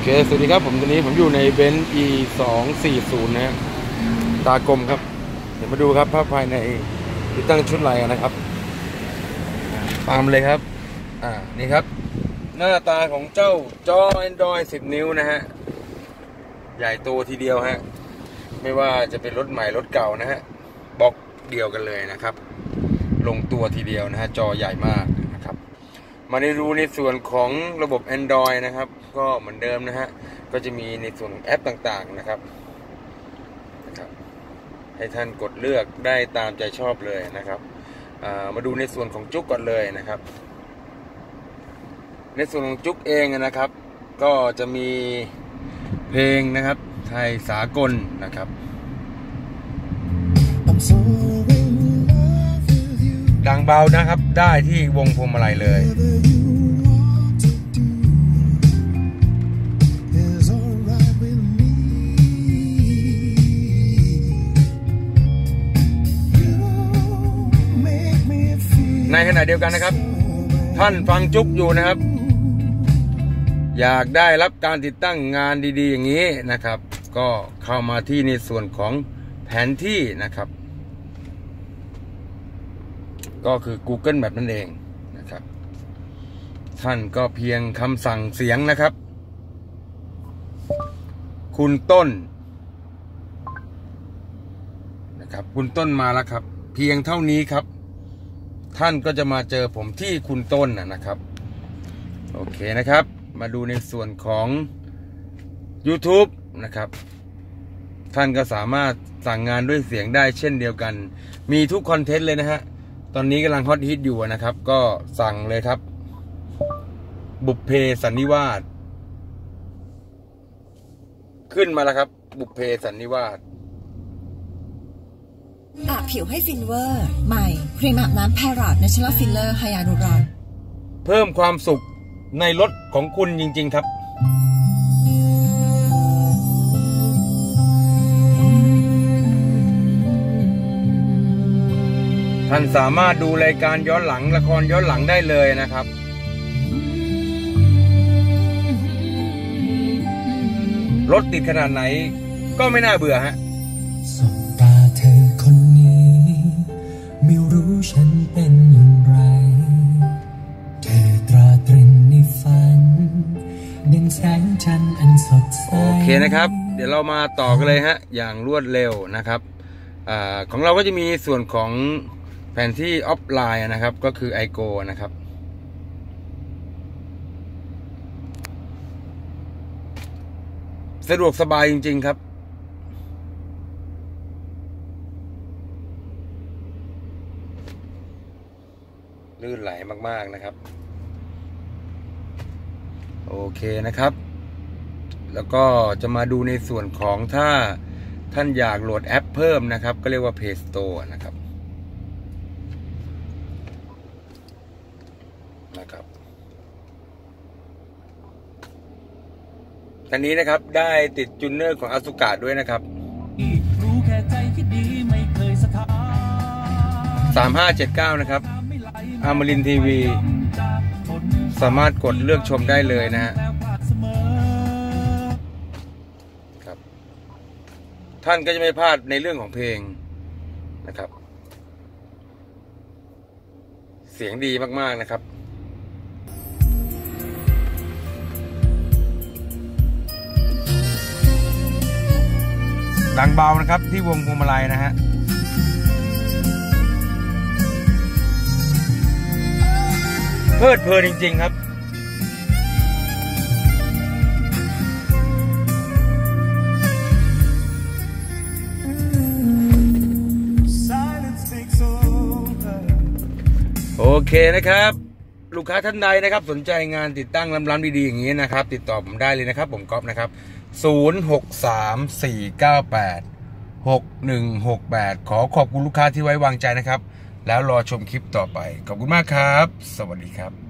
สวัสดีครับผมตอนนี้ผมอยู่ในเบนซ์ E240 นะฮะตากลมครับเดี๋ยวมาดูครับภาพภายในที่ตั้งชุดไรนะครับตามเลยครับนี่ครับหน้าตาของเจ้าจอ Android 10 นิ้วนะฮะใหญ่โตทีเดียวฮะไม่ว่าจะเป็นรถใหม่รถเก่านะฮะบล็อกเดียวกันเลยนะครับลงตัวทีเดียวนะฮะจอใหญ่มากนะครับมาดูในส่วนของระบบ Android นะครับก็เหมือนเดิมนะฮะก็จะมีในส่วนแอปต่างๆนะครับให้ท่านกดเลือกได้ตามใจชอบเลยนะครับมาดูในส่วนของจุกก่อนเลยนะครับในส่วนของจุกเองนะครับก็จะมีเพลงนะครับไทยสากลนะครับดังเบานะครับได้ที่วงพวงมาลัยเลยในขณะเดียวกันนะครับท่านฟังจุกอยู่นะครับอยากได้รับการติดตั้งงานดีๆอย่างนี้นะครับก็เข้ามาที่ในส่วนของแผนที่นะครับก็คือ Google Map นั่นเองนะครับท่านก็เพียงคำสั่งเสียงนะครับคุณต้นนะครับคุณต้นมาแล้วครับเพียงเท่านี้ครับท่านก็จะมาเจอผมที่คุณต้นนะครับโอเคนะครับมาดูในส่วนของ YouTube นะครับท่านก็สามารถสั่งงานด้วยเสียงได้เช่นเดียวกันมีทุกคอนเทนต์เลยนะฮะตอนนี้กำลังฮอตฮิตอยู่นะครับก็สั่งเลยครับบุพเพสันนิวาสขึ้นมาแล้วครับบุพเพสันนิวาสอาบผิวให้ฟินเวอร์ใหม่ครีมอาบน้ำแพรอทเนเชอรัลฟิลเลอร์ไฮยาลูรอนเพิ่มความสุขในรถของคุณจริงๆครับท่านสามารถดูรายการย้อนหลังละครย้อนหลังได้เลยนะครับรถติดขนาดไหนก็ไม่น่าเบื่อฮะสบตาเธอคนนี้ไม่รู้ฉันเป็นอย่างไรเธอตราตรึงในฝันดังแสงจันทร์อันสดใสโอเคนะครับเดี๋ยวเรามาต่อกันเลยฮะอย่างรวดเร็วนะครับของเราก็จะมีส่วนของแผนที่ออฟไลน์นะครับก็คือ iGo นะครับสะดวกสบายจริงๆครับลื่นไหลมากๆนะครับโอเคนะครับแล้วก็จะมาดูในส่วนของถ้าท่านอยากโหลดแอปเพิ่มนะครับก็เรียกว่า Play Store นะครับอันนี้นะครับได้ติดจูนเนอร์ของอาสุกะด้วยนะครับ3579นะครับอมรินทร์ทีวีสามารถกดเลือกชมได้เลยนะฮะครับท่านก็จะไม่พลาดในเรื่องของเพลงนะครับเสียงดีมากๆนะครับดังเบานะครับที่วงพวงมาลัยนะฮะเพลิดเพลินจริงๆครับโอเคนะครับลูกค้าท่านใดนะครับสนใจงานติดตั้งล้ำๆดีๆอย่างนี้นะครับติดต่อผมได้เลยนะครับผมก๊อฟนะครับ0634986168ขอบคุณลูกค้าที่ไว้วางใจนะครับแล้วรอชมคลิปต่อไปขอบคุณมากครับสวัสดีครับ